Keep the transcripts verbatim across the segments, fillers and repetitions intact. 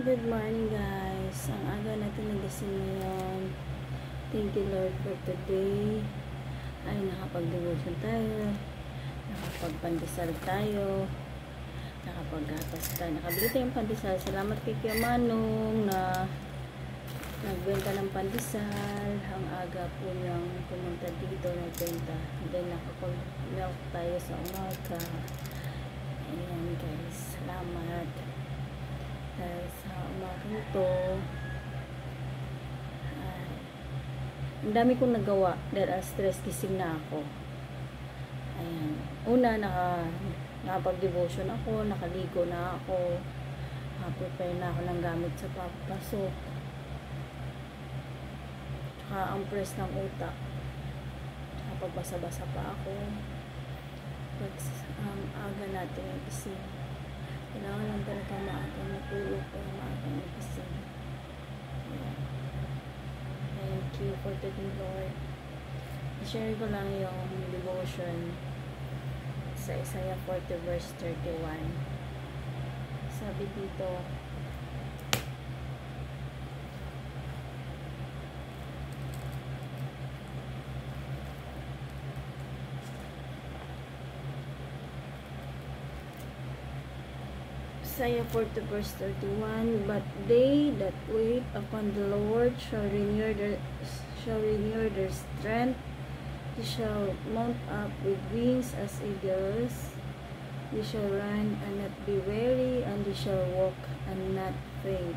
Good morning guys. Ang aga natin nagising ngayon. Thank you Lord for today. Ay nakapag-devotion tayo. Nakapag-pandesal tayo. Nakapag-gatas tayo. Nakabili tayong pandesal. Salamat kay Kuya Manong na nagbenta ng pandesal. Ang aga po niyang pumunta dito nagbenta. Then nakapag-milk tayo sa umaga. Ayan guys. Salamat. Dahil sa umagang ito ay, ang dami kong nagawa dahil ang stress gising na ako. Ayan. Una, naka, nakapag-devotion ako, nakaligo na ako, nakaprepare na ako ng gamit sa papasok. Tsaka ang press ng utak. Nakapagbasa-basa pa ako. Pag um, aga natin yung gising. Kailangan lang talaga maagang matulog para maagang magising. Yeah. Thank you for today, Lord. I-share ko lang yung devotion sa Isaiah forty verse thirty-one. Sabi dito, Isaiah forty verse thirty-one, but they that wait upon the Lord shall renew their shall renew their strength. They shall mount up with wings as eagles. They shall run and not be weary, and they shall walk and not faint.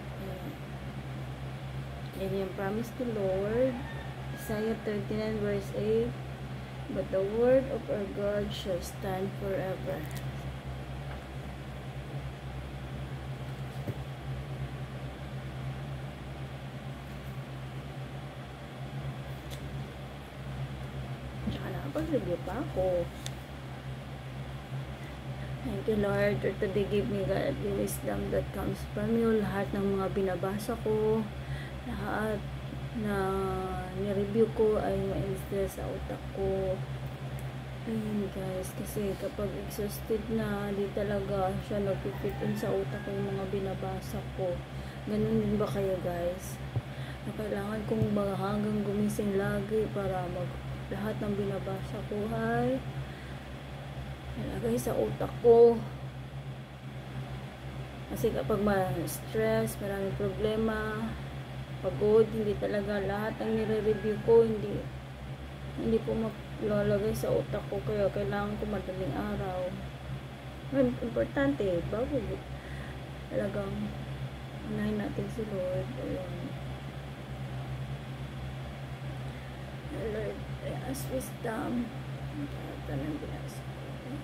Yan yung promise to Lord. Isaiah thirty-nine verse eight, but the word of our God shall stand forever. Pag-review pa ako. Thank you Lord for today. Give me God the wisdom that comes from you. Lahat ng mga binabasa ko, lahat na ni-review ko ay ma-install sa utak ko. Ayun guys, kasi kapag exhausted na, di talaga siya nag-fit in sa utak ko yung mga binabasa ko. Ganun din ba kayo guys? Na kailangan kong hanggang gumising lagi para mag lahat ng binabasa ko ay nalagay sa utak ko. Kasi kapag ma-stress, maraming problema, pagod, hindi talaga lahat ng nire-review ko, hindi hindi po malalagay sa utak ko. Kaya kailangan ko madaling araw. Importante, bago talagang unahin natin si Lord. Ayun. Lord, I ask wisdom. Ito lang binasa ko.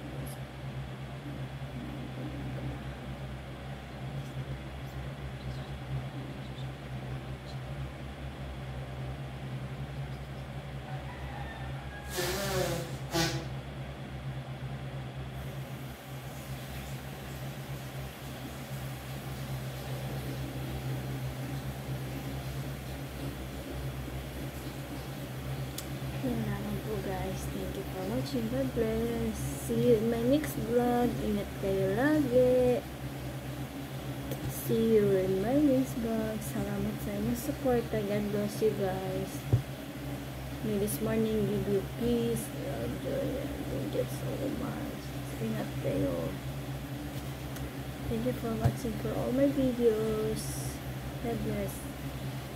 Yan lang po guys. Thank you for watching. God bless. See you in my next vlog. Ingat kayo lagi. See you in my next vlog. Salamat sa inyong support. God bless you guys. May this morning give you peace, joy, and thank you so much. Ingat kayo. Thank you for watching for all my videos. God bless.